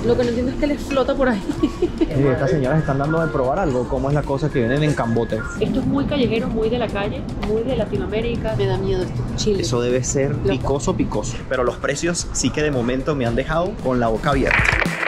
Lo que no entiendo es que les flota por ahí. Estas señoras están dando de probar algo. ¿Cómo es la cosa que vienen en cambote? Esto es muy callejero, muy de la calle, muy de Latinoamérica. Me da miedo esto. Chile. Eso debe ser picoso, picoso. Pero los precios sí que de momento me han dejado con la boca abierta.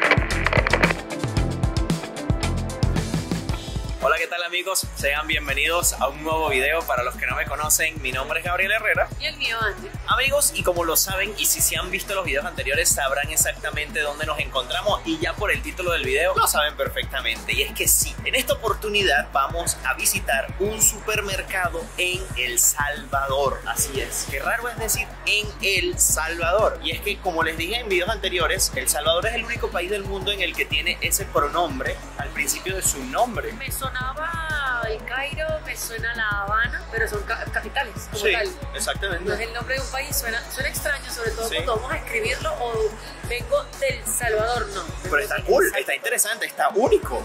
Hola, ¿qué tal amigos? Sean bienvenidos a un nuevo video. Para los que no me conocen, mi nombre es Gabriel Herrera. Y el mío, Angie. Amigos, y como lo saben, y si se han visto los videos anteriores, sabrán exactamente dónde nos encontramos. Y ya por el título del video lo saben perfectamente. Y es que sí, en esta oportunidad vamos a visitar un supermercado en El Salvador. Así es, qué raro es decir en El Salvador. Y es que, como les dije en videos anteriores, El Salvador es el único país del mundo en el que tiene ese pronombre al principio de su nombre. Me sonaba el Cairo, me suena La Habana, pero son capitales como Sí, tal. exactamente. No es el nombre de un país, suena extraño, sobre todo Sí. cuando vamos a escribirlo o vengo del Salvador, no. Pero está cool, está interesante, está único.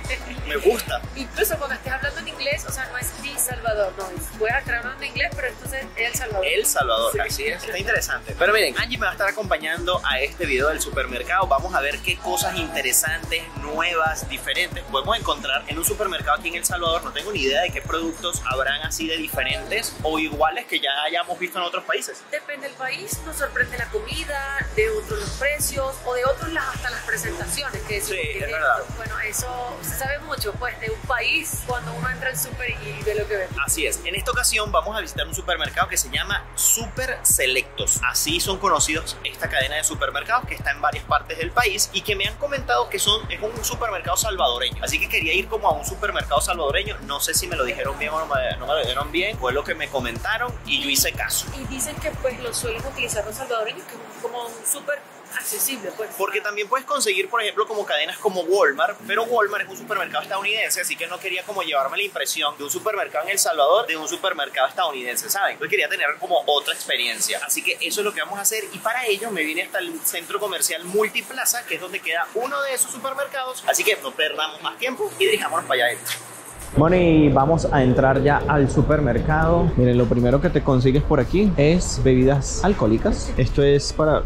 Me gusta. Incluso cuando estés hablando en inglés, o sea, no es El Salvador, no es. Puedes estar hablando en inglés, pero entonces es El Salvador. El Salvador, Sí. así es. Está interesante. Pero miren, Angie me va a estar acompañando a este video del supermercado. Vamos a ver qué cosas interesantes, nuevas, diferentes podemos encontrar en un supermercado aquí en El Salvador. No tengo ni idea de qué productos habrán así de diferentes o iguales que ya hayamos visto en otros países. Depende del país, nos sorprende la comida, de otros los precios o de otros hasta las presentaciones que decimos, Sí, ¿qué es es verdad. esto? Bueno, eso se sabe mucho pues de un país cuando uno entra al súper y ve lo que ve. Así es, en esta ocasión vamos a visitar un supermercado que se llama Super Selectos. Así son conocidos esta cadena de supermercados que está en varias partes del país y que me han comentado que es un supermercado salvadoreño. Así que quería ir como a un supermercado salvadoreño. No sé si me lo dijeron bien o no me lo dijeron bien. Fue lo que me comentaron y yo hice caso. Y dicen que pues lo suelen utilizar los salvadoreños que es como un súper accesible pues. Porque también puedes conseguir, por ejemplo, como cadenas como Walmart, pero Walmart es un supermercado estadounidense, así que no quería como llevarme la impresión de un supermercado en El Salvador de un supermercado estadounidense, ¿saben? Yo quería tener como otra experiencia, así que eso es lo que vamos a hacer y para ello me vine hasta el centro comercial Multiplaza, que es donde queda uno de esos supermercados, así que no perdamos más tiempo y dirijámonos para allá adentro. Bueno, y vamos a entrar ya al supermercado. Miren, lo primero que te consigues por aquí es bebidas alcohólicas. Esto es para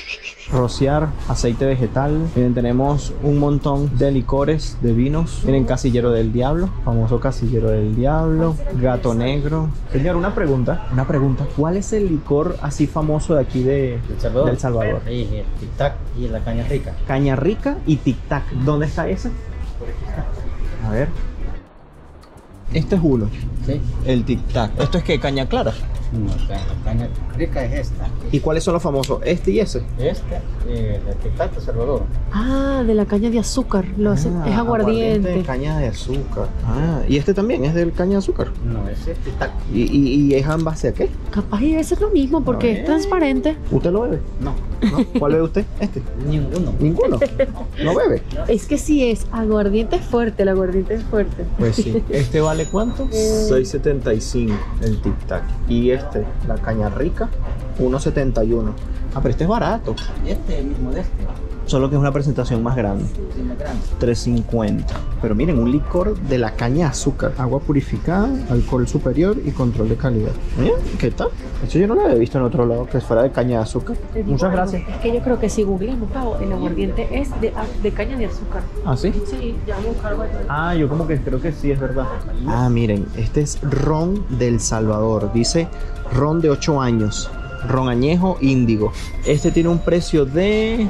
rociar aceite vegetal. Miren, tenemos un montón de licores, de vinos. Miren, Casillero del Diablo, famoso Casillero del Diablo, Gato Negro. Señor, una pregunta. ¿Cuál es el licor así famoso de aquí de del Salvador? Sí, el Tic Tac y la caña rica. Caña Rica y Tic Tac. ¿Dónde está ese? Por aquí está. A ver. Este es uno, Sí. el Tic Tac. ¿Esto es qué? ¿Caña clara? No, la caña rica es esta. ¿Y cuáles son los famosos? Este y ese. Esta, el Tic Tac de Salvador. Ah, de la caña de azúcar, es aguardiente. De caña de azúcar. Ah, y este también es del caña de azúcar. No, ese es Tic Tac. ¿Y es en base a qué? Capaz y debe ser lo mismo porque A ver. es transparente. ¿Usted lo bebe? No, ¿No? ¿Cuál bebe usted? Este. ninguno. ¿Ninguno? ¿No bebe? Es que sí es, aguardiente es fuerte, el aguardiente es fuerte. Pues sí. ¿Este vale cuánto? 6.75 el Tic Tac. Y este, la caña rica, 1.71. Ah, pero este es barato. Este mismo de este. Solo que es una presentación más grande. Sí, más grande. 3.50. Pero miren, un licor de la caña de azúcar, agua purificada, alcohol superior y control de calidad. ¿Qué tal? Esto yo no lo había visto en otro lado, que fuera de caña de azúcar. Te digo Muchas algo, gracias. Es que yo creo que si googleamos, Pavo, el aguardiente es de caña de azúcar. ¿Ah, sí? Sí, ya vamos a buscar algo. Ah, yo como que creo que sí, es verdad. Ah, miren, este es ron del Salvador. Dice ron de 8 años. Ron añejo índigo. Este tiene un precio de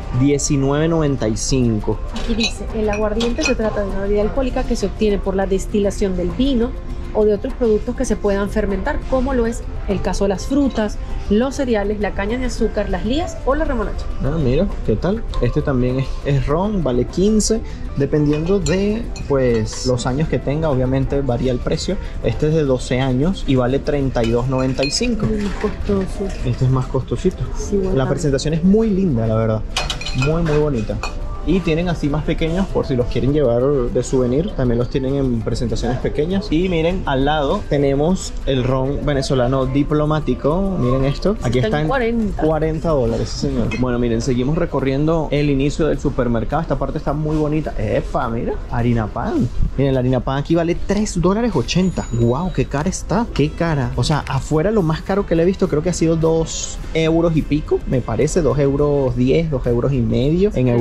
$19.95. Aquí dice, el aguardiente se trata de una bebida alcohólica que se obtiene por la destilación del vino o de otros productos que se puedan fermentar, como lo es el caso de las frutas, los cereales, la caña de azúcar, las lías o la remolacha. Ah, mira, ¿qué tal? Este también es ron, vale 15, dependiendo de pues los años que tenga, obviamente varía el precio. Este es de 12 años y vale $32.95. Muy costoso. Este es más costosito. Sí, bueno, La presentación es muy linda, la verdad. Muy, muy bonita. Y tienen así más pequeños por si los quieren llevar de souvenir. También los tienen en presentaciones pequeñas. Y miren, al lado tenemos el ron venezolano diplomático. Miren esto. Aquí está en $40, sí, señor. Bueno, miren, seguimos recorriendo el inicio del supermercado. Esta parte está muy bonita. ¡Epa! Mira, harina pan. Miren, la harina pan aquí vale $3.80. ¡Wow! ¡Qué cara está! ¡Qué cara! O sea, afuera lo más caro que le he visto creo que ha sido 2 euros y pico. Me parece, 2,10 €, 2,5 € en Europa. Casi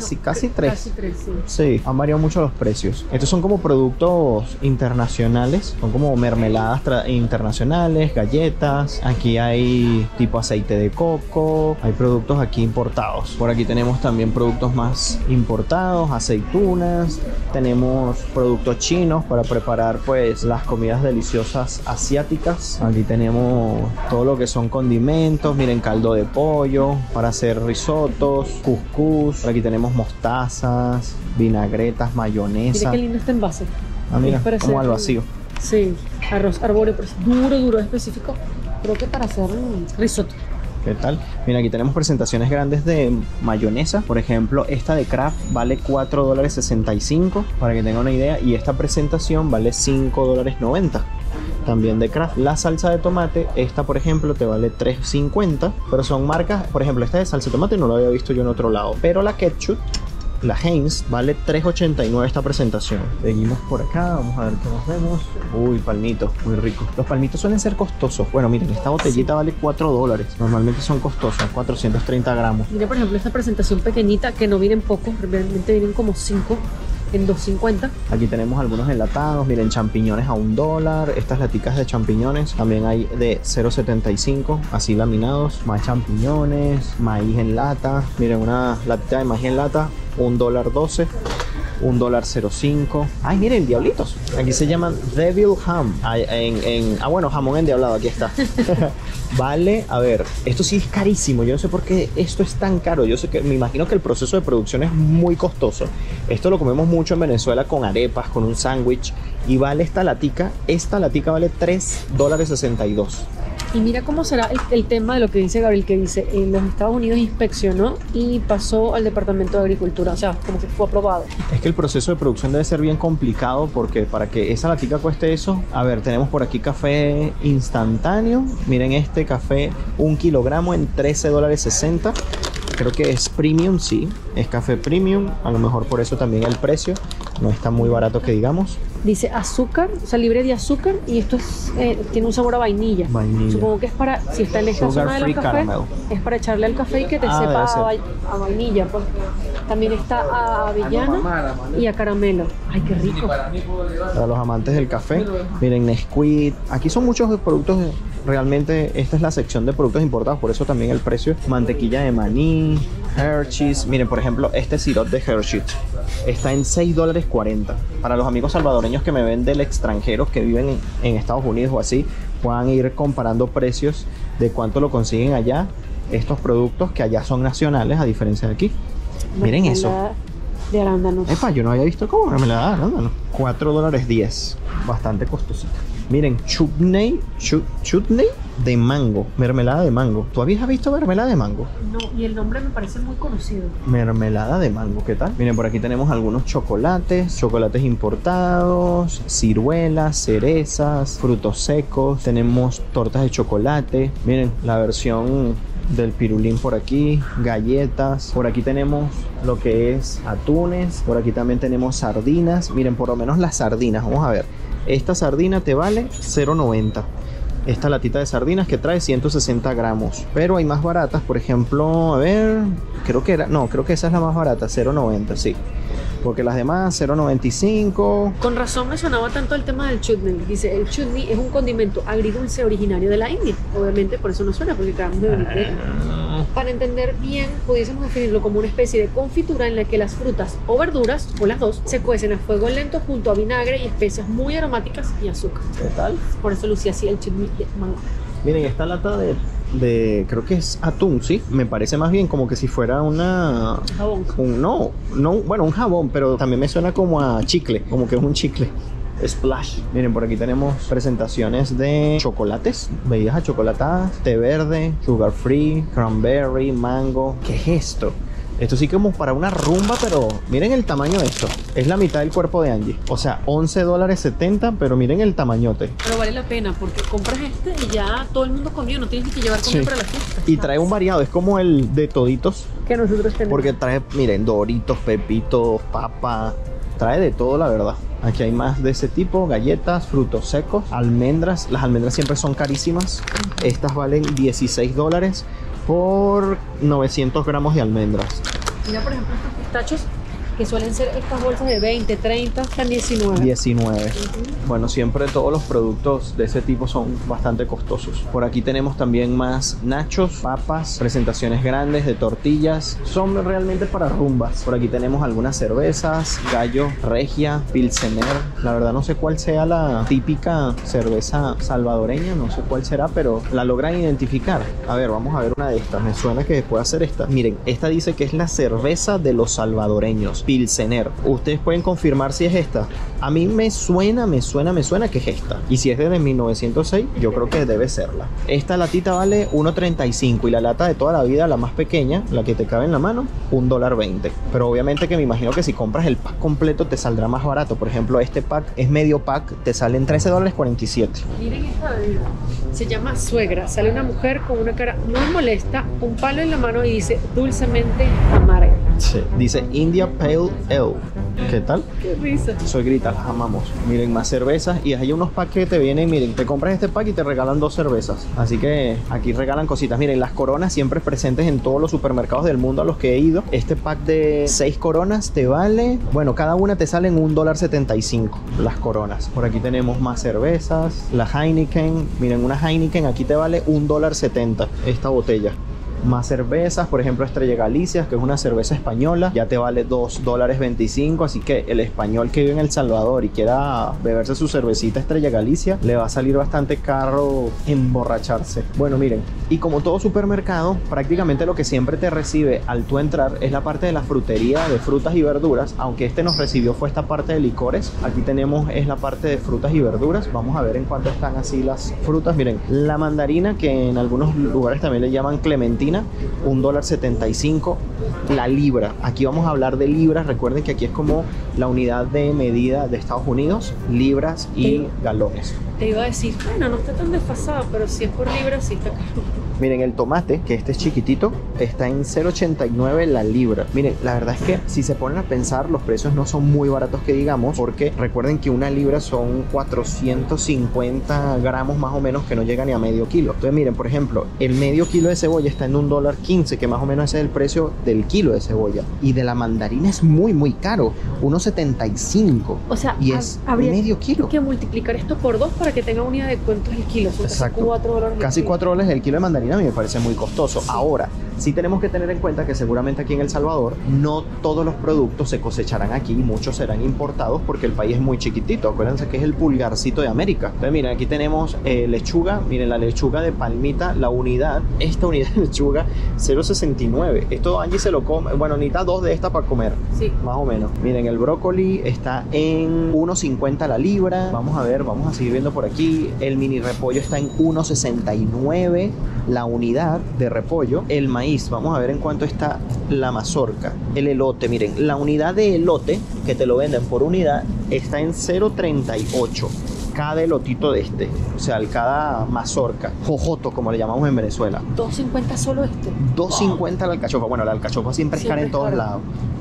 casi 3. Casi 3, sí. Sí, han variado mucho los precios. Estos son como productos internacionales, son como mermeladas internacionales, galletas. Aquí hay tipo aceite de coco, hay productos aquí importados. Por aquí tenemos también productos más importados, aceitunas. Tenemos productos chinos para preparar pues las comidas deliciosas asiáticas. Aquí tenemos todo lo que son condimentos. Miren, caldo de pollo para hacer risotos, couscous. Por aquí tenemos mostazas, vinagretas, mayonesa. Mira qué lindo este envase. Ah, mira, Es para como al hacer- vacío. Sí, arroz arbóreo, pero es duro, específico. Creo que para hacer un risotto. ¿Qué tal? Mira, aquí tenemos presentaciones grandes de mayonesa. Por ejemplo, esta de Kraft vale $4.65, para que tengan una idea. Y esta presentación vale $5.90. También de Kraft. La salsa de tomate, esta por ejemplo te vale $3.50. Pero son marcas, por ejemplo, esta de salsa de tomate no la había visto yo en otro lado. Pero la ketchup, la Heinz, vale $3.89 esta presentación. Seguimos por acá, vamos a ver qué nos vemos. Uy, palmitos, muy rico. Los palmitos suelen ser costosos. Bueno, miren, esta botellita vale $4. Normalmente son costosos, 430 gramos. Mira, por ejemplo, esta presentación pequeñita, que no vienen pocos, realmente vienen como 5 en $2.50. Aquí tenemos algunos enlatados, miren, champiñones a $1. Estas laticas de champiñones también hay de 0.75, así laminados. Más champiñones, maíz en lata. Miren, una latita de maíz en lata, $1.12. $1.05. Ay, miren, diablitos. Aquí se llaman Devil Ham. Bueno, jamón endiablado, aquí está. Vale, a ver, esto sí es carísimo. Yo no sé por qué esto es tan caro. Yo sé que, me imagino que el proceso de producción es muy costoso. Esto lo comemos mucho en Venezuela con arepas, con un sándwich. Y vale esta latica vale $3.62. Y mira cómo será el tema de lo que dice Gabriel, que dice, en los Estados Unidos inspeccionó y pasó al Departamento de Agricultura, o sea, como que fue aprobado. Es que el proceso de producción debe ser bien complicado, porque para que esa latica cueste eso, a ver, tenemos por aquí café instantáneo. Miren este café, 1 kilogramo en $13.60. Creo que es premium, sí, es café premium, a lo mejor por eso también el precio no está muy barato que digamos. Dice azúcar, o sea, libre de azúcar, y esto es, tiene un sabor a vainilla. Vainilla. Supongo que es para, si está en esta Sugar zona de free los cafés, caramel. es para echarle al café y que te Ah, sepa debe ser. a vainilla, pues. También está a avellana y a caramelo. Ay, qué rico. Para los amantes del café, miren, Nesquik. Aquí son muchos productos, realmente esta es la sección de productos importados, por eso también el precio. Mantequilla de maní, Hershey's. Miren, por ejemplo, este sirope de Hershey's está en $6.40. Para los amigos salvadoreños que me ven del extranjero, que viven en Estados Unidos o así, puedan ir comparando precios de cuánto lo consiguen allá, estos productos que allá son nacionales a diferencia de aquí. Miren eso. Mermelada de arándanos. Epa, yo no había visto cómo mermelada de arándano. $4.10. Bastante costosita. Miren, chutney de mango. Mermelada de mango. ¿Tú habías visto mermelada de mango? No, y el nombre me parece muy conocido. Mermelada de mango, ¿qué tal? Miren, por aquí tenemos algunos chocolates importados, ciruelas, cerezas, frutos secos. Tenemos tortas de chocolate. Miren, la versión del pirulín por aquí, galletas. Por aquí tenemos lo que es atunes. Por aquí también tenemos sardinas. Miren, por lo menos las sardinas, vamos a ver. Esta sardina te vale $0.90. Esta latita de sardinas que trae 160 gramos. Pero hay más baratas, por ejemplo, a ver, creo que esa es la más barata, $0.90, sí. Porque las demás, $0.95. Con razón me sonaba tanto el tema del chutney. Dice, el chutney es un condimento agridulce originario de la India. Obviamente por eso no suena, porque acabamos de venir de ahí. Para entender bien, pudiésemos definirlo como una especie de confitura en la que las frutas o verduras, o las dos, se cuecen a fuego lento junto a vinagre y especias muy aromáticas y azúcar. ¿Qué tal? Por eso lucía así el chutney de mango. Miren, esta lata de creo que es atún, ¿sí? Me parece más bien como que si fuera una... Jabón. Bueno, un jabón, pero también me suena como a chicle, como que es un chicle. Splash. Miren, por aquí tenemos presentaciones de chocolates, bebidas achocolatadas, té verde, sugar free, cranberry, mango. ¿Qué es esto? Esto sí como para una rumba, pero miren el tamaño de esto. Es la mitad del cuerpo de Angie. O sea, $11.70, pero miren el tamañote. Pero vale la pena porque compras este y ya todo el mundo comió, no tienes ni que llevar comida Sí. para la fiesta. Y trae un variado, es como el de toditos. que nosotros tenemos. Porque trae, miren, doritos, pepitos, papa. Trae de todo, la verdad. Aquí hay más de ese tipo, galletas, frutos secos, almendras. Las almendras siempre son carísimas. Estas valen $16 por 900 gramos de almendras. Mira, por ejemplo, estos pistachos que suelen ser estas bolsas de 20, 30, están 19. 19. Bueno, siempre todos los productos de ese tipo son bastante costosos. Por aquí tenemos también más nachos, papas, presentaciones grandes de tortillas. Son realmente para rumbas. Por aquí tenemos algunas cervezas, Gallo, Regia, Pilsener. La verdad no sé cuál sea la típica cerveza salvadoreña, no sé cuál será, pero la logran identificar. A ver, vamos a ver una de estas. Me suena que puede ser esta. Miren, esta dice que es la cerveza de los salvadoreños, Pilsener. Ustedes pueden confirmar si es esta. A mí me suena que es esta. Y si es desde 1906, yo creo que debe serla. Esta latita vale $1.35 y la lata de toda la vida, la más pequeña, la que te cabe en la mano, $1.20. Pero obviamente que me imagino que si compras el pack completo te saldrá más barato. Por ejemplo, este pack es medio pack, te sale en $13.47. Miren esta bebida. Se llama Suegra. Sale una mujer con una cara muy molesta, un palo en la mano y dice dulcemente amarga. Sí. Dice India Pale Ale. ¿Qué tal? Qué risa. Suegrita, las amamos. Miren, más cervezas. Y hay unos packs que te vienen, miren, te compras este pack y te regalan 2 cervezas. Así que aquí regalan cositas. Miren, las coronas siempre presentes en todos los supermercados del mundo a los que he ido. Este pack de 6 coronas te vale, bueno, cada una te sale en $1.75 las coronas. Por aquí tenemos más cervezas. La Heineken. Miren, una Heineken aquí te vale $1.70 esta botella. Más cervezas, por ejemplo Estrella Galicia, que es una cerveza española, ya te vale $2.25, así que el español que vive en El Salvador y quiera beberse su cervecita Estrella Galicia, le va a salir bastante caro emborracharse. Bueno, miren, y como todo supermercado, prácticamente lo que siempre te recibe al tú entrar es la parte de la frutería de frutas y verduras, aunque este nos recibió fue esta parte de licores. Aquí tenemos es la parte de frutas y verduras. Vamos a ver en cuánto están así las frutas. Miren, la mandarina, que en algunos lugares también le llaman clementina, $1.75 la libra. Aquí vamos a hablar de libras. Recuerden que aquí es como la unidad de medida de Estados Unidos, libras y galones. Te iba a decir, bueno, no está tan desfasado, pero si es por libra, sí está caro. Miren, el tomate, que este es chiquitito, está en $0.89 la libra. Miren, la verdad es que si se ponen a pensar, los precios no son muy baratos que digamos, porque recuerden que una libra son 450 gramos más o menos, que no llega ni a medio kilo. Entonces miren, por ejemplo, el medio kilo de cebolla está en $1.15, que más o menos ese es el precio del kilo de cebolla. Y de la mandarina es muy caro, $1.75. O sea, y es habría medio kilo. que multiplicar esto por 2 para que tenga unidad de cuánto es el kilo. Son Exacto. $4 Casi $4 el kilo de mandarina. A mí me parece muy costoso. Sí. Ahora, sí tenemos que tener en cuenta que seguramente aquí en El Salvador no todos los productos se cosecharán aquí, muchos serán importados porque el país es muy chiquitito. Acuérdense que es el pulgarcito de América. Entonces miren, aquí tenemos lechuga. Miren, la lechuga de palmita, la unidad, esta unidad de lechuga, $0.69. Esto Angie se lo come, bueno, necesita 2 de estas para comer. Sí. Más o menos. Miren, el brócoli está en $1.50 la libra. Vamos a ver, vamos a seguir viendo por aquí. El mini repollo está en $1.69 la unidad de repollo. El maíz, vamos a ver en cuánto está la mazorca. El elote, miren, la unidad de elote que te lo venden por unidad está en $0.38 cada elotito de este, o sea, cada mazorca, jojoto como le llamamos en Venezuela. $2.50 solo este. $2.50 la alcachofa. Bueno, la alcachofa siempre es cara en todos lados.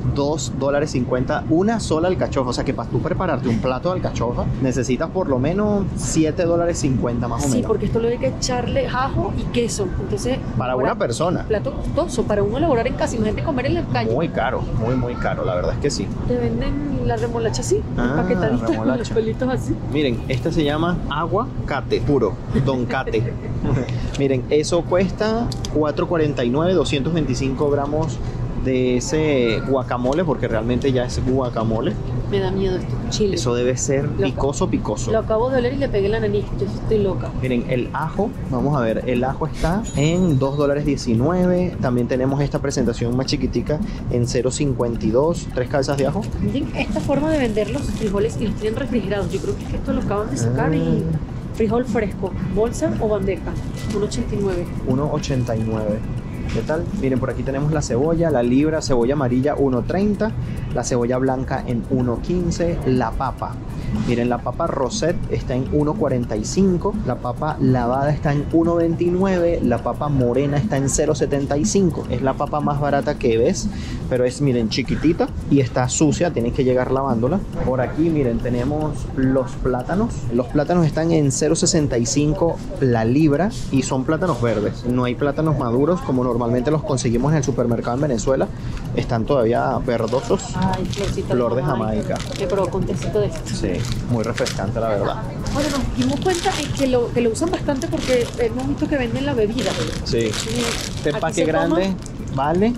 $2.50 una sola alcachofa. O sea que para tú prepararte un plato de alcachofa necesitas por lo menos $7.50 más o menos. Sí, porque esto lo hay que echarle ajo y queso. Entonces, para una persona. Plato costoso para uno elaborar en casa. Imagínate comer en la calle. Muy caro, muy caro. La verdad es que sí. Te venden la remolacha así, empaquetadita con los pelitos así. Miren, este se llama aguacate puro, Don Cate. Miren, eso cuesta $4.49, 225 gramos de ese guacamole, porque realmente ya es guacamole. Me da miedo esto, chile. Eso debe ser picoso. Lo acabo de oler y le pegué la nariz, yo estoy loca. Miren, el ajo, vamos a ver, el ajo está en $2.19. También tenemos esta presentación más chiquitica en $0.52, 3 cabezas de ajo. Miren esta forma de vender los frijoles y los tienen refrigerados. Yo creo que es que esto lo acaban de sacar y frijol fresco, bolsa o bandeja, $1.89. $1.89. ¿Qué tal? Miren, por aquí tenemos la cebolla, la libra, cebolla amarilla $1.30, la cebolla blanca en $1.15, la papa. Miren, la papa rosette está en $1.45, la papa lavada está en $1.29, la papa morena está en $0.75. Es la papa más barata que ves, pero es, miren, chiquitita y está sucia, tienes que llegar lavándola. Por aquí, miren, tenemos los plátanos. Los plátanos están en $0.65 la libra y son plátanos verdes. No hay plátanos maduros como normalmente los conseguimos en el supermercado en Venezuela, están todavía verdosos. Ay, florcita Flor de Jamaica. Me provocó un tecito de esto. Sí, muy refrescante la verdad. Bueno, nos dimos cuenta que lo usan bastante porque hemos visto que venden la bebida. Sí. Este Aquí empaque se grande vale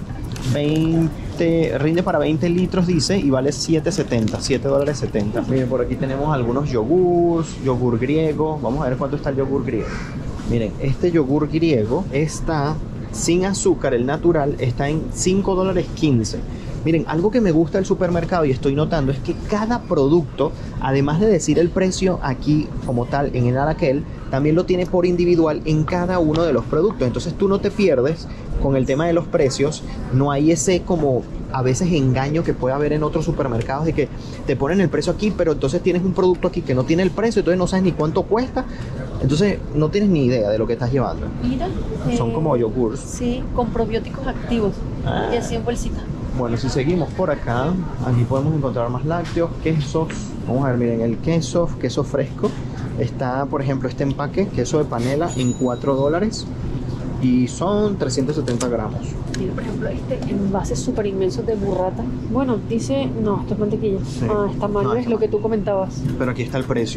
20, rinde para 20 litros dice, y vale $7.70, $7.70. Miren, por aquí tenemos algunos yogures, yogur griego. Vamos a ver cuánto está el yogur griego. Miren, este yogur griego está sin azúcar, el natural, está en $5.15. Miren, algo que me gusta del supermercado y estoy notando es que cada producto, además de decir el precio aquí como tal en el anaquel, también lo tiene por individual en cada uno de los productos. Entonces tú no te pierdes con el tema de los precios. No hay ese como a veces engaño que puede haber en otros supermercados de que te ponen el precio aquí, pero entonces tienes un producto aquí que no tiene el precio, entonces no sabes ni cuánto cuesta. Entonces no tienes ni idea de lo que estás llevando. Mira. Son como yogurts. Sí, con probióticos activos. Y así en bolsita. Bueno, si seguimos por acá, aquí podemos encontrar más lácteos, quesos. Vamos a ver, miren, el queso fresco. Está, por ejemplo, este empaque, queso de panela en $4 y son 370 gramos. Mira, por ejemplo, este envase súper inmenso de burrata. Bueno, dice, no, esto es mantequilla. Sí. Está mal, No, es está lo mal. que tú comentabas. Pero aquí está el precio,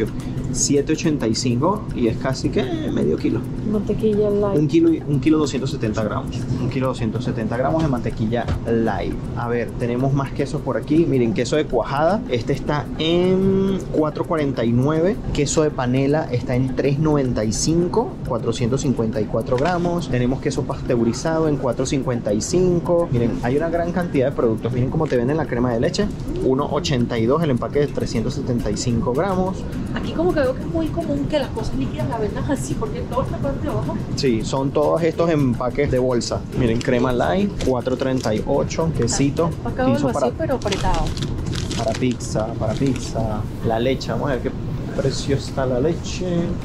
$7.85 y es casi que medio kilo. Mantequilla light. Un kilo 270 gramos. Un kilo 270 gramos de mantequilla light. A ver, tenemos más quesos por aquí. Miren, queso de cuajada. Este está en $4.49. Queso de panela está en $3.95. 454 gramos. Tenemos queso pasteurizado en $4.55. Miren, hay una gran cantidad de productos. Miren cómo te venden la crema de leche. $1.82 el empaque de 375 gramos. Aquí como que veo que es muy común que las cosas líquidas las vendan así, porque todo esta parte de abajo. Sí, son todos estos empaques de bolsa. Miren, crema light, $4.38, quesito, Acabo el piso vacío, pero apretado. para pizza. La leche, vamos a ver qué precio está la leche.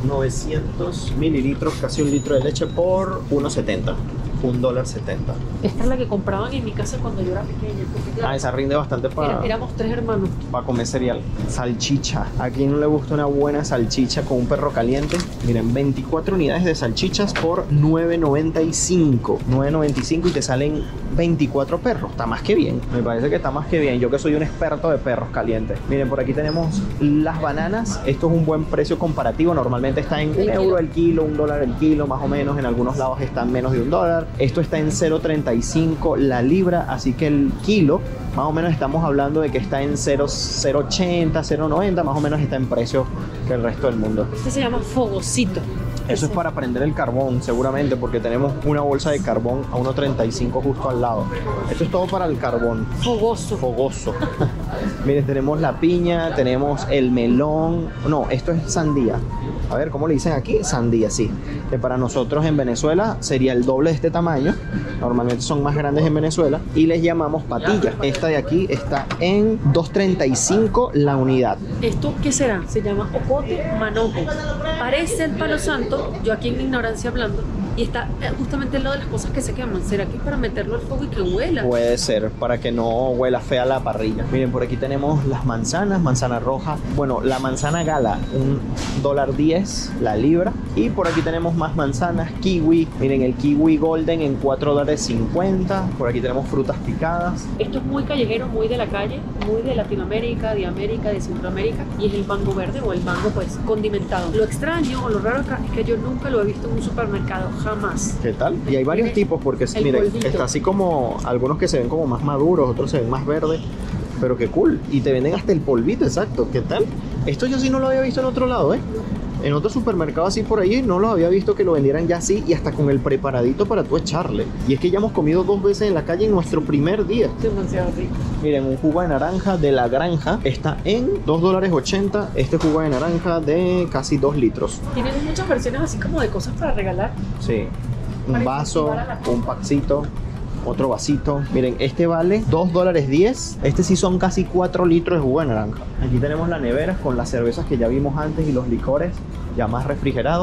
900 mililitros, casi un litro de leche por $1.70. $1.70. Esta es la que compraban en mi casa cuando yo era pequeña. Porque, claro, Esa rinde bastante para éramos 3 hermanos. comer cereal. Salchicha. ¿A quién no le gusta una buena salchicha con un perro caliente? Miren, 24 unidades de salchichas por $9.95. $9.95 y te salen 24 perros. Está más que bien. Me parece que está más que bien. Yo que soy un experto de perros calientes. Miren, por aquí tenemos las bananas. Esto es un buen precio comparativo. Normalmente está en €1 el kilo, $1 el kilo, más o menos. En algunos lados están menos de $1. Esto está en $0.35 la libra. Así que el kilo, más o menos estamos hablando de que está en 0.80, 0.90. Más o menos está en precio que el resto del mundo. Este se llama fogosito. Eso es para prender el carbón, seguramente, porque tenemos una bolsa de carbón a $1.35 justo al lado. Esto es todo para el carbón. Fogoso. Fogoso. Miren, tenemos la piña, tenemos el melón. No, esto es sandía. A ver, ¿cómo le dicen aquí? Sandía, sí. Que para nosotros en Venezuela sería el doble de este tamaño. Normalmente son más grandes en Venezuela. Y les llamamos patilla. Esta de aquí está en $2.35 la unidad. ¿Esto qué será? Se llama ocote manojo. Parece el palo santo, yo aquí en mi ignorancia hablando, y está justamente al lado de las cosas que se queman. ¿Será que es para meterlo al fuego y que huela? Puede ser, para que no huela fea la parrilla. Miren, por aquí tenemos las manzanas, manzana roja. Bueno, la manzana gala, $1.10 la libra. Y por aquí tenemos más manzanas, kiwi. Miren, el kiwi golden en $4.50. Por aquí tenemos frutas picadas. Esto es muy callejero, muy de la calle, muy de Latinoamérica, de América, de Centroamérica, y es el mango verde o el mango pues condimentado. Lo extraño o lo raro acá es que yo nunca lo he visto en un supermercado, jamás. ¿Qué tal? Y hay varios tipos porque, El miren, polvito. está así como algunos que se ven como más maduros, otros se ven más verdes. Pero qué cool. Y te venden hasta el polvito, exacto. ¿Qué tal? Esto yo sí no lo había visto en otro lado, ¿eh? En otro supermercado así por ahí no los había visto que lo vendieran ya así y hasta con el preparadito para tú echarle. Y es que ya hemos comido 2 veces en la calle en nuestro primer día. Demasiado rico. Miren, un jugo de naranja de La Granja está en $2.80. Este jugo de naranja de casi 2 litros. Tienen muchas versiones así como de cosas para regalar. Sí. Un Para vaso, incentivar a la un packcito, otro vasito. Miren, este vale $2.10. Este sí son casi 4 litros de jugo de naranja. Aquí tenemos la nevera con las cervezas que ya vimos antes y los licores ya más refrigerados.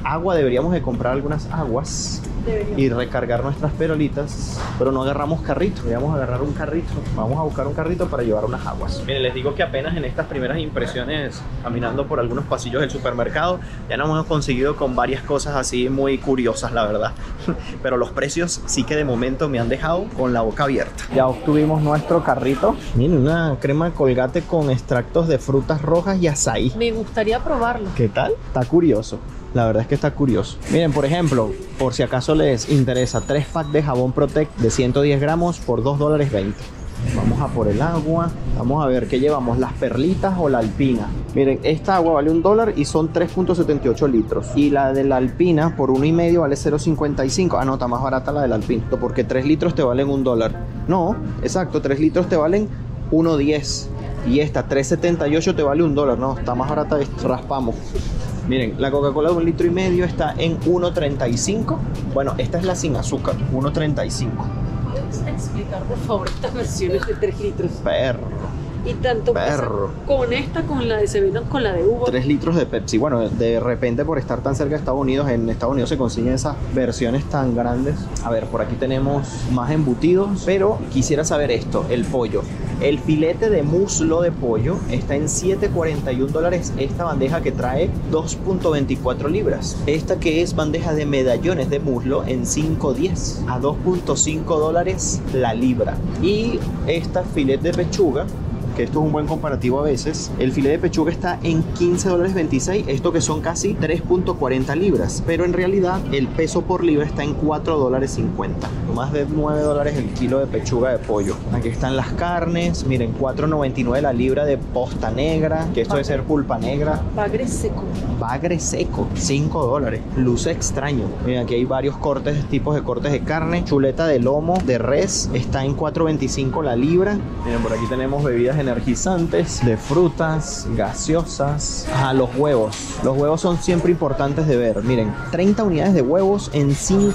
Agua, deberíamos de comprar algunas aguas y recargar nuestras perolitas, pero no agarramos carrito. Deberíamos agarrar un carrito. Vamos a buscar un carrito para llevar unas aguas. Miren, les digo que apenas en estas primeras impresiones, caminando por algunos pasillos del supermercado, ya nos hemos conseguido con varias cosas así muy curiosas, la verdad. Pero los precios sí que de momento me han dejado con la boca abierta. Ya obtuvimos nuestro carrito. Miren, una crema Colgate con extractos de frutas rojas y açaí. Me gustaría probarlo. ¿Qué tal? Está curioso. La verdad es que está curioso. Miren, por ejemplo, por si acaso les interesa, 3 packs de jabón Protect de 110 gramos por $2.20. Vamos a por el agua. Vamos a ver qué llevamos, las perlitas o la alpina. Miren, esta agua vale $1 y son 3.78 litros. Y la de la alpina por $1.50 vale 0.55. Ah, no, está más barata la de la alpina, porque 3 litros te valen $1. No, exacto, 3 litros te valen 1.10. Y esta 3.78 te vale $1. No, está más barata, raspamos. Miren, la Coca-Cola de 1,5 litros está en 1.35. Bueno, esta es la sin azúcar, 1.35. ¿Puedes explicar, por favor, estas versiones de 3 litros? Perro. Y tanto Perro. con esta, con la de Seven, con la de uva. 3 litros de Pepsi. Bueno, de repente por estar tan cerca de Estados Unidos, en Estados Unidos se consiguen esas versiones tan grandes. A ver, por aquí tenemos más embutidos, pero quisiera saber esto, el pollo. El filete de muslo de pollo está en $7.41. Esta bandeja que trae 2.24 libras. Esta que es bandeja de medallones de muslo en $5.10 a $2.5 la libra. Y esta filete de pechuga, que esto es un buen comparativo a veces, el filete de pechuga está en $15.26, esto que son casi 3.40 libras, pero en realidad el peso por libra está en $4.50, más de $9 el kilo de pechuga de pollo. Aquí están las carnes, miren, $4.99 la libra de posta negra, que esto debe ser pulpa negra. Bagre seco. Bagre seco, $5. Luce extraño. Miren, aquí hay varios tipos de cortes de carne. Chuleta de lomo de res está en $4.25 la libra. Miren, por aquí tenemos bebidas energizantes, de frutas, gaseosas. Los huevos. Los huevos son siempre importantes de ver. Miren, 30 unidades de huevos en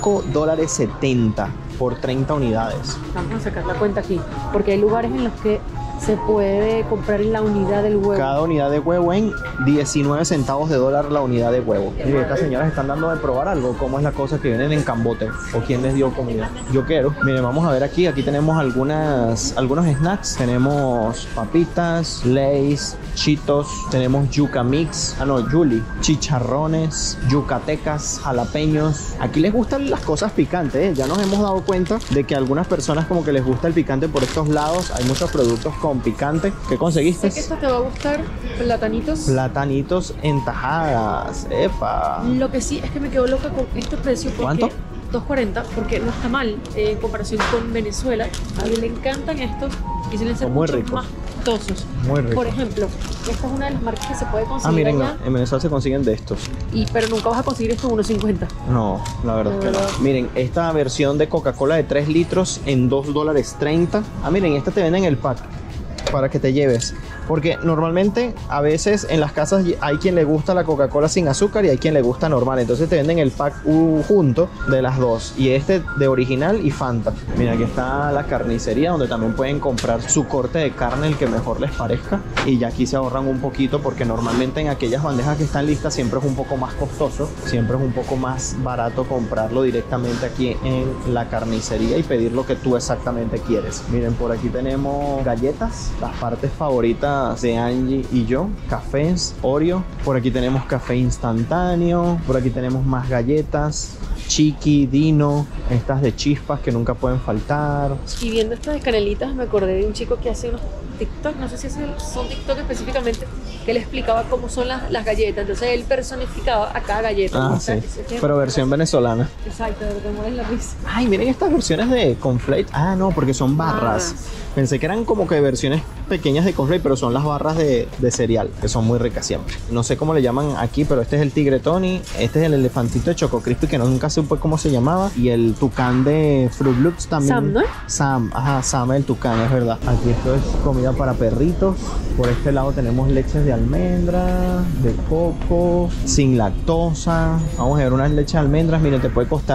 $5.70 por 30 unidades. Vamos a sacar la cuenta aquí, porque hay lugares en los que se puede comprar la unidad del huevo. Cada unidad de huevo en 19 centavos de dólar la unidad de huevo. Y estas señoras están dando de probar algo. ¿Cómo es la cosa que vienen en cambote? ¿O quién les dio comida? Yo quiero. Miren, vamos a ver aquí. Aquí tenemos algunos snacks. Tenemos papitas, Lay's, Cheetos. Tenemos yuca mix. Yuli. Chicharrones, yucatecas, jalapeños. Aquí les gustan las cosas picantes, ¿eh? Ya nos hemos dado cuenta de que a algunas personas como que les gusta el picante por estos lados. Hay muchos productos con picante. ¿Qué conseguiste? Sé que esto te va a gustar, platanitos. Platanitos en tajadas. ¡Epa! Lo que sí es que me quedo loca con este precio. ¿Cuánto? $2.40, porque no está mal en comparación con Venezuela. A mí le encantan estos y suelen ser muy mucho ricos. más costosos. Muy rico. Por ejemplo, esta es una de las marcas que se puede conseguir miren, allá, en Venezuela se consiguen de estos. pero nunca vas a conseguir esto en 1.50. No, la verdad es que no. Miren, esta versión de Coca-Cola de 3 litros en $2.30. Miren, esta te venden el pack para que te lleves. Porque normalmente a veces en las casas hay quien le gusta la Coca-Cola sin azúcar y hay quien le gusta normal. Entonces te venden el pack junto de las dos. Y este de original y Fanta. Mira, aquí está la carnicería donde también pueden comprar su corte de carne, el que mejor les parezca. Y ya aquí se ahorran un poquito porque normalmente en aquellas bandejas que están listas siempre es un poco más costoso. Siempre es un poco más barato comprarlo directamente aquí en la carnicería y pedir lo que tú exactamente quieres. Miren, por aquí tenemos galletas, las partes favoritas de Angie y yo, cafés, Oreo. Por aquí tenemos café instantáneo. Por aquí tenemos más galletas, Chiqui, Dino, estas de chispas que nunca pueden faltar. Y viendo estas de canelitas me acordé de un chico que hace unos TikTok, no sé si son TikTok específicamente, que le explicaba cómo son las galletas. Entonces él personificaba a cada galleta. Sí, pero versión venezolana. Exacto, de lo que mueres la risa. Ay, miren estas versiones de cornflakes. No, porque son barras. Pensé que eran como que versiones pequeñas de cornflakes, pero son las barras de cereal, que son muy ricas siempre. No sé cómo le llaman aquí, pero este es el Tigre Tony, este es el elefantito de Choco Crispy, que nunca supe cómo se llamaba, y el tucán de Fruit Loops también. Sam, ¿no? Sam el tucán, es verdad. Aquí esto es comida para perritos. Por este lado tenemos leches de almendra, de coco, sin lactosa. Vamos a ver unas leches de almendras. Miren, te puede costar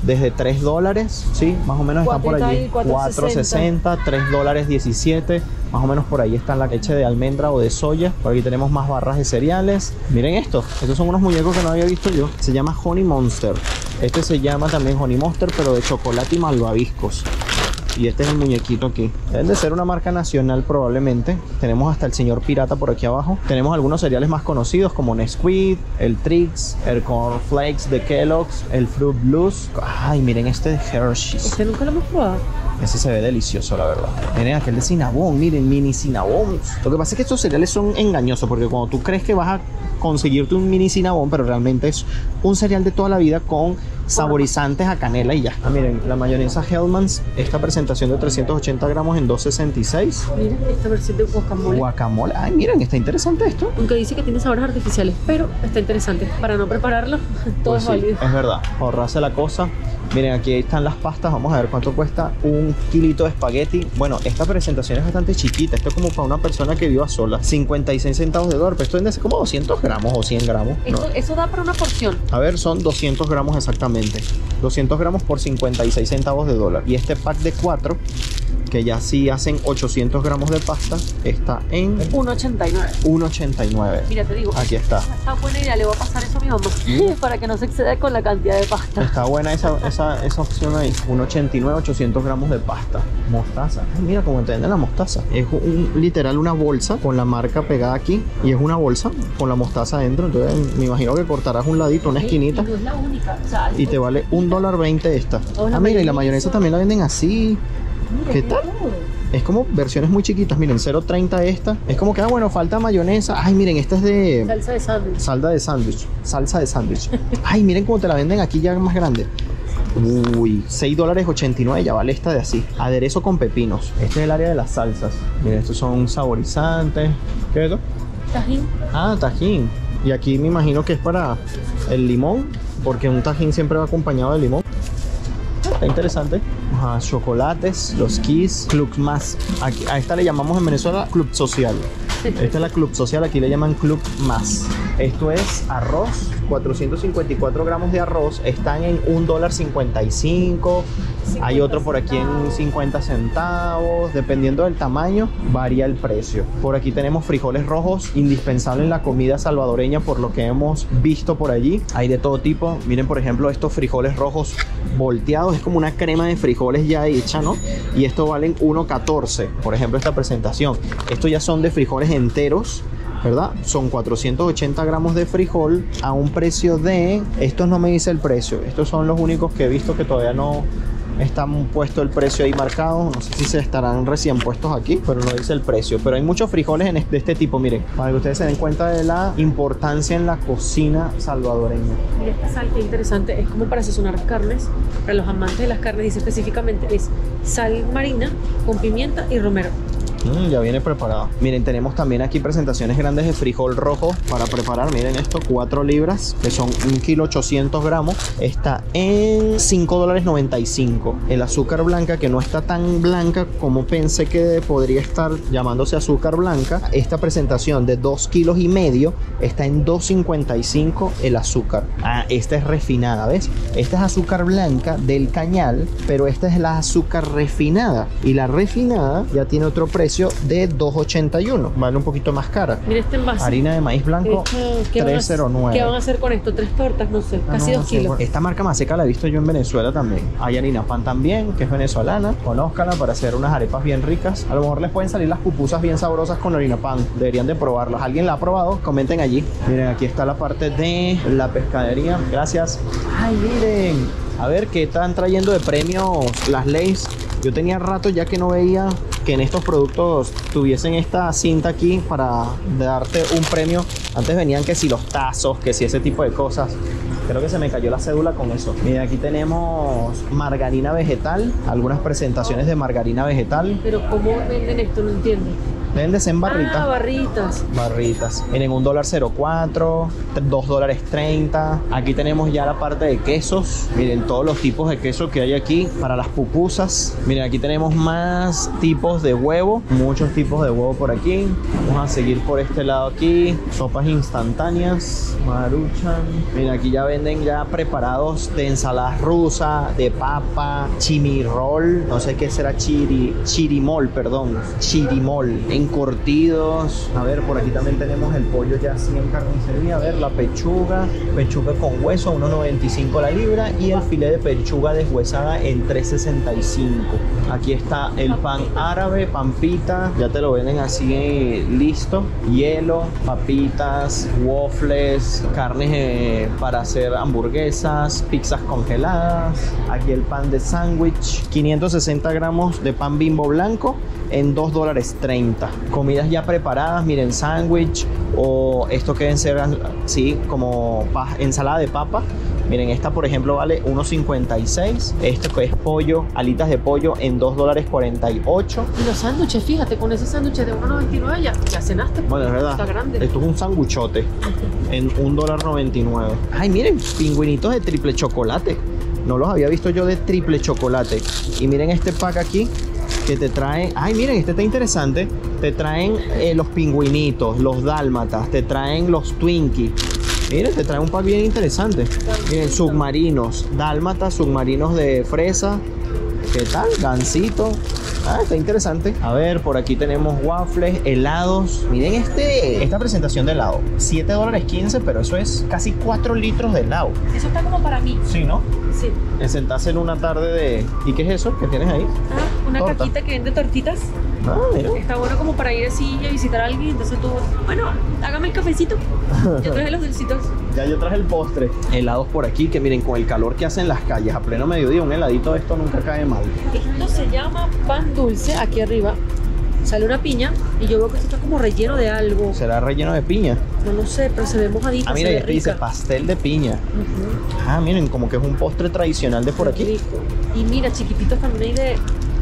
desde $3, ¿sí? Más o menos están por allí. $4.60, $3.17, más o menos por ahí está la leche de almendra o de soya. Por aquí tenemos más barras de cereales. Miren esto, estos son unos muñecos que no había visto yo. Se llama Honey Monster. Este se llama también Honey Monster, pero de chocolate y malvaviscos. Y este es el muñequito aquí. Deben de ser una marca nacional probablemente. Tenemos hasta el señor pirata por aquí abajo. Tenemos algunos cereales más conocidos como Nesquik, el Trix, el Corn Flakes de Kellogg's, el Fruit Blues. Ay, miren este de Hershey's. Este nunca lo hemos probado. Ese se ve delicioso, la verdad. Miren aquel de Cinnabon, miren, mini Cinnabon. Lo que pasa es que estos cereales son engañosos porque cuando tú crees que vas a conseguirte un mini Cinnabon, pero realmente es un cereal de toda la vida con saborizantes a canela y ya. Miren, la mayonesa Hellmann's, esta presentación de 380 gramos en $2.66. Miren, esta versión de guacamole. Guacamole. Ay, miren, está interesante esto. Aunque dice que tiene sabores artificiales, pero está interesante. Para no prepararlo, todo Pues es sí, válido. es verdad, ahorrarse la cosa. Miren, aquí están las pastas. Vamos a ver cuánto cuesta un kilito de espagueti. Bueno, esta presentación es bastante chiquita. Esto es como para una persona que viva sola. 56 centavos de dólar. Pero esto debe ser como 200 gramos o 100 gramos. No. Eso da para una porción. A ver, son 200 gramos exactamente. 200 gramos por 56 centavos de dólar. Y este pack de 4, que ya sí hacen 800 gramos de pasta, está en $1.89. $1.89. Mira, te digo, Aquí está. está buena idea, le voy a pasar eso a mi mamá para que no se exceda con la cantidad de pasta. Está buena esa opción ahí. 1.89, 800 gramos de pasta. Mostaza. Ay, mira cómo entienden la mostaza. Es literal una bolsa con la marca pegada aquí. Y es una bolsa con la mostaza adentro. Entonces me imagino que cortarás un ladito, una esquinita. Y no es la única. O sea, Y te vale $1.20 esta. Hola, Ah, mira, y la mayonesa. mayonesa también la venden así. mira, ¿Qué tal? Es como versiones muy chiquitas. Miren, 0.30 esta. Es como que, bueno, falta mayonesa. Ay, miren, esta es de Salsa de sándwich. salsa de sándwich. Ay, miren cómo te la venden aquí ya más grande. Uy, $6.89, ya vale esta de así. Aderezo con pepinos. Este es el área de las salsas. Miren, estos son saborizantes. ¿Qué es esto? Tajín. Ah, tajín. Y aquí me imagino que es para el limón, porque un tajín siempre va acompañado de limón. Está interesante. Ajá, chocolates, los Kiss, Club Más. Aquí, a esta le llamamos en Venezuela Club Social. Esta es la Club Social, aquí le llaman Club Más. Esto es arroz, 454 gramos de arroz. Están en $1.55. Hay otro por aquí en 50 centavos. Dependiendo del tamaño, varía el precio. Por aquí tenemos frijoles rojos, indispensable en la comida salvadoreña, por lo que hemos visto por allí. Hay de todo tipo. Miren, por ejemplo, estos frijoles rojos volteados. Es como una crema de frijoles ya hecha, ¿no? Y estos valen $1.14. Por ejemplo, esta presentación. Estos ya son de frijoles enteros, ¿verdad? Son 480 gramos de frijol a un precio de... Estos no me dice el precio. Estos son los únicos que he visto que todavía no están puesto el precio ahí marcado. No sé si se estarán recién puestos aquí, pero no dice el precio. Pero hay muchos frijoles de este tipo, miren, para que ustedes se den cuenta de la importancia en la cocina salvadoreña. Mira esta sal, qué interesante. Es como para sazonar carnes. Para los amantes de las carnes, dice específicamente, es sal marina con pimienta y romero. Ya viene preparado. Miren, tenemos también aquí presentaciones grandes de frijol rojo para preparar. Miren esto, 4 libras, que son 1 kilo 800 gramos. Está en $5.95. El azúcar blanca, que no está tan blanca como pensé que podría estar llamándose azúcar blanca. Esta presentación de 2,5 kilos está en $2.55 el azúcar. Ah, esta es refinada, ¿ves? Esta es azúcar blanca del cañal, pero esta es la azúcar refinada. Y la refinada ya tiene otro precio de $2.81, vale un poquito más cara. Mira este envase. Harina de maíz blanco, ¿Qué van a- $3.09. ¿Qué van a hacer con esto? 3 tortas, no sé, casi 2 sé, kilos. Esta marca Maseca la he visto yo en Venezuela también. Hay harina pan también, que es venezolana. Conózcala para hacer unas arepas bien ricas. A lo mejor les pueden salir las pupusas bien sabrosas con harina pan. Deberían de probarlas. ¿Alguien la ha probado? Comenten allí. Miren, aquí está la parte de la pescadería. Gracias. Ay, miren. A ver, ¿qué están trayendo de premios las Lay's? Yo tenía rato ya que no veía que en estos productos tuviesen esta cinta aquí para darte un premio. Antes venían que si los tazos, que si ese tipo de cosas. Creo que se me cayó la cédula con eso. Mira, aquí tenemos margarina vegetal, algunas presentaciones de margarina vegetal. Pero ¿cómo venden esto? No entiendo. Deben de ser en barritas. Ah, barritas. Barritas. Miren, $1.04, $2.30. Aquí tenemos ya la parte de quesos. Miren todos los tipos de queso que hay aquí para las pupusas. Miren, aquí tenemos más tipos de huevo. Muchos tipos de huevo por aquí. Vamos a seguir por este lado aquí. Sopas instantáneas. Maruchan. Miren, aquí ya venden ya preparados de ensalada rusa, de papa, chimirrol. No sé qué será chirimol, perdón. Chirimol. Encurtidos. A ver, por aquí también tenemos el pollo ya así en carnicería. A ver, la pechuga con hueso, $1.95 la libra, y el filete de pechuga deshuesada en $3.65. Aquí está el pan árabe, pampita, ya te lo venden así listo, hielo, papitas, waffles, carnes para hacer hamburguesas, pizzas congeladas. Aquí el pan de sándwich, 560 gramos de pan Bimbo blanco en $2.30. Comidas ya preparadas, miren, sándwich o esto que deben ser así como ensalada de papa. Miren, esta por ejemplo vale $1.56. Esto que es pollo, alitas de pollo en $2.48. Y los sándwiches, fíjate, con ese sándwich de $1.99 ya cenaste. Bueno, es verdad. Está grande. Esto es un sanguchote en $1.99. Ay, miren, pingüinitos de triple chocolate. No los había visto yo de triple chocolate. Y miren este pack aquí que te trae. Ay, miren, este está interesante. Te traen los pingüinitos, los dálmatas, te traen los Twinkies. Miren, te trae un pack bien interesante. Miren, submarinos, dálmatas, submarinos de fresa. ¿Qué tal? Gansito. Ah, está interesante. A ver, por aquí tenemos waffles, helados. Miren esta presentación de helado. $7.15, pero eso es casi 4 litros de helado. Eso está como para mí. Sí, ¿no? Sí. En sentarse en una tarde de... ¿Y qué es eso que tienes ahí? Ah, una Torta. caquita que vende tortitas. Ah, mira. Está bueno como para ir así y a visitar a alguien. Entonces tú, bueno, hágame el cafecito. Yo traje los dulcitos. Ya yo traje el postre. Helados por aquí, que miren, con el calor que hacen las calles a pleno mediodía, un heladito de esto nunca cae mal. Esto se llama pan dulce. Aquí arriba sale una piña y yo veo que esto está como relleno de algo. ¿Será relleno de piña? No lo sé, pero se ve mojadita. Ah, mira, se y ve este dice rica. pastel de piña. Ujú. Ah, miren, como que es un postre tradicional de por aquí. Rico. Y mira, chiquititos también hay de...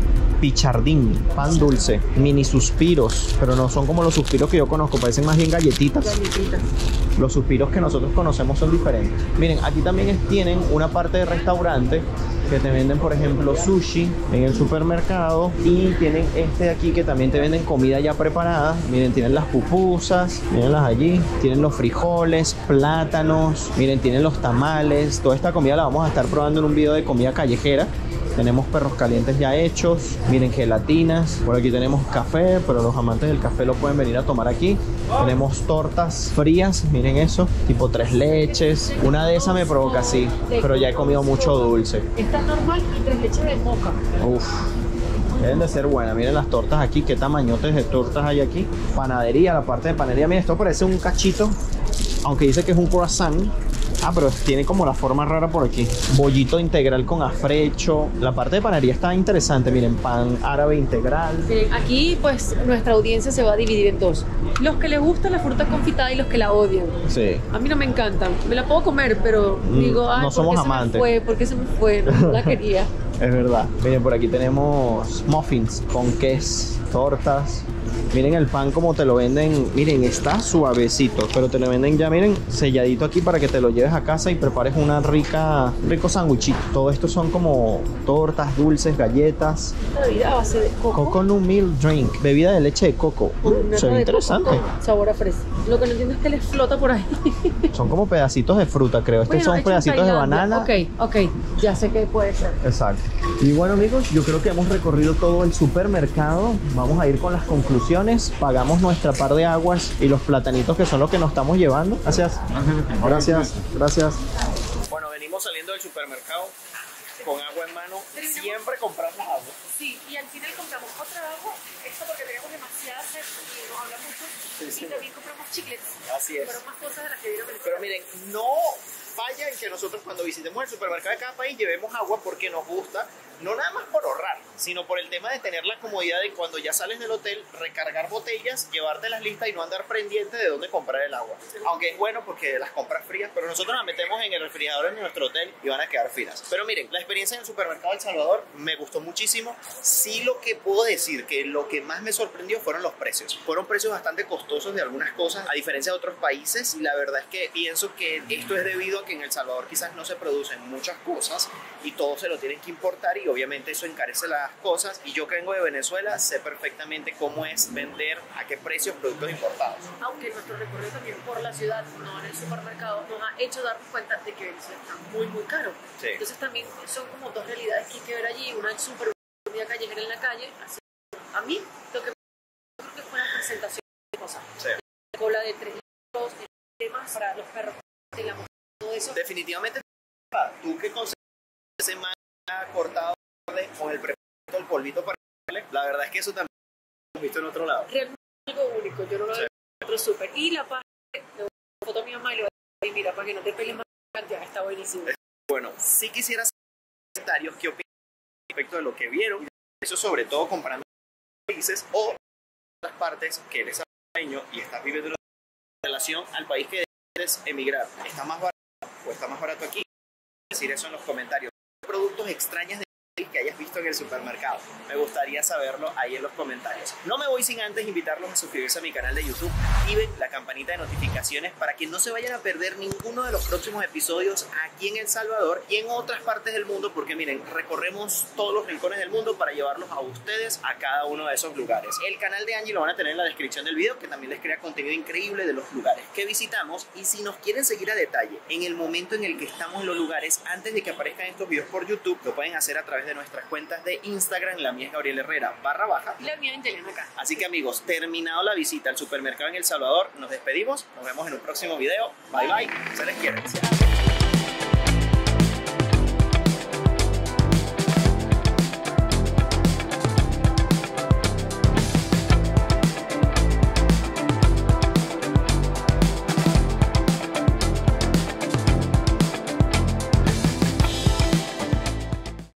Pichardín, pan dulce, mini suspiros, pero no son como los suspiros que yo conozco, parecen más bien galletitas. galletitas. Los suspiros que nosotros conocemos son diferentes. Miren, aquí también tienen una parte de restaurante que te venden, por ejemplo, sushi en el supermercado, y tienen este de aquí que también te venden comida ya preparada. Miren, tienen las pupusas, mírenlas allí, tienen los frijoles, plátanos, miren, tienen los tamales. Toda esta comida la vamos a estar probando en un video de comida callejera. Tenemos perros calientes ya hechos, miren, gelatinas, por aquí tenemos café, pero los amantes del café lo pueden venir a tomar aquí. Tenemos tortas frías, miren eso, tipo 3 leches. Una de esas me provoca así, pero ya he comido mucho dulce. Esta es normal y 3 leches de moca. Uf, deben de ser buenas. Miren las tortas aquí, qué tamañotes de tortas hay aquí. Panadería, la parte de panadería, miren, esto parece un cachito, aunque dice que es un croissant. Ah, pero tiene como la forma rara por aquí. Bollito integral con afrecho. La parte de panadería está interesante. Miren, pan árabe integral. Miren, aquí pues nuestra audiencia se va a dividir en dos. Los que les gusta la fruta confitada y los que la odian. Sí. A mí no me encantan. Me la puedo comer, pero digo, ay, no somos ¿por qué amantes. ¿Por qué se me fue? No la quería. Es verdad. Miren, por aquí tenemos muffins con queso, tortas. Miren el pan como te lo venden. Miren, está suavecito, pero te lo venden ya, miren, selladito aquí para que te lo lleves a casa y prepares una rico sándwichito. Todo esto son como tortas, dulces, galletas. Una bebida a base de coco. Coconut milk drink, bebida de leche de coco. Una Se ve de interesante. coco con sabor a fresa. Lo que no entiendo es que les flota por ahí. Son como pedacitos de fruta, creo. Estos son hecho en pedacitos de Tailandia. banana. Ok, ya sé que puede ser. Exacto. Y bueno, amigos, yo creo que hemos recorrido todo el supermercado. Vamos a ir con las conclusiones. Pagamos nuestra par de aguas y los platanitos que son los que nos estamos llevando. Gracias. Gracias. Bueno, venimos saliendo del supermercado con agua en mano. Siempre compramos agua. Sí, y al final compramos otra agua, esto porque teníamos demasiada sed y nos habla mucho. Sí. Y también compramos chiclets. Así es. Pero más cosas de las que vieron en el Pero miren, no falla en que nosotros cuando visitemos el supermercado de cada país llevemos agua porque nos gusta, no nada más por ahorrar, sino por el tema de tener la comodidad de cuando ya sales del hotel, recargar botellas, llevártelas listas y no andar pendiente de dónde comprar el agua. Aunque es bueno porque las compras frías, pero nosotros las metemos en el refrigerador en nuestro hotel y van a quedar finas. Pero miren, la experiencia en el supermercado El Salvador me gustó muchísimo. Sí, lo que puedo decir que lo que más me sorprendió fueron los precios. Fueron precios bastante costosos de algunas cosas, a diferencia de otros países, y la verdad es que pienso que esto es debido a que en El Salvador quizás no se producen muchas cosas y todo se lo tienen que importar, y obviamente eso encarece las cosas. Y yo que vengo de Venezuela sé perfectamente cómo es vender, a qué precios productos importados. Aunque nuestro recorrido también por la ciudad, no en el supermercado, nos ha hecho darnos cuenta de que Venezuela está muy, muy caro. Sí. Entonces también son como dos realidades que hay que ver allí, una súper comida callejera en la calle. Así, a mí lo que creo que fue la presentación de cosas. Sí. La cola de 3 litros, temas para los perros, de la mujer, todo eso. Definitivamente, tú que conseguiste ese manga cortado con el preparo, el polvito para la verdad es que eso también lo hemos visto en otro lado. Realmente algo único, yo no lo veo en otro súper. Y la página, le voy a foto a mi mamá y le voy a decir, mira, para que no te peles más cantidad, está buenísimo. Bueno, si quisiera saber comentarios qué opinan respecto de lo que vieron, eso sobre todo comparando países o otras partes que eres salvadoreño y estás viviendo en relación al país que quieres emigrar. ¿Está más barato o está más barato aquí? Decir eso en los comentarios. Productos extraños de que hayas visto en el supermercado. Me gustaría saberlo ahí en los comentarios. No me voy sin antes invitarlos a suscribirse a mi canal de YouTube. Activen la campanita de notificaciones para que no se vayan a perder ninguno de los próximos episodios aquí en El Salvador y en otras partes del mundo, porque miren, recorremos todos los rincones del mundo para llevarlos a ustedes a cada uno de esos lugares. El canal de Angie lo van a tener en la descripción del video, que también les crea contenido increíble de los lugares que visitamos. Y si nos quieren seguir a detalle en el momento en el que estamos en los lugares, antes de que aparezcan estos videos por YouTube, lo pueden hacer a través de nuestras cuentas de Instagram. La mía es Gabriel Herrera _. Y la mía es Yelena acá. Así que amigos, terminado la visita al supermercado en El Salvador, nos despedimos, nos vemos en un próximo video. Bye bye, se les quiere.